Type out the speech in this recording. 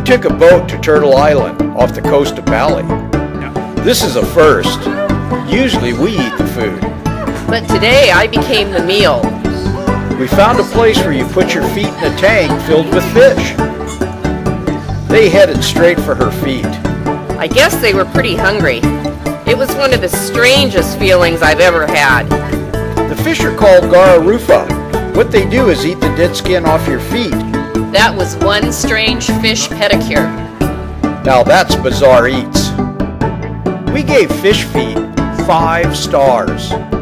took a boat to Turtle Island off the coast of Bali. This is a first. Usually we eat the food. But today I became the meal. We found a place where you put your feet in a tank filled with fish. They headed straight for her feet. I guess they were pretty hungry. It was one of the strangest feelings I've ever had. The fish are called Garufa. What they do is eat the dead skin off your feet. That was one strange fish pedicure. Now that's bizarre eats. We gave fish feet 5 stars.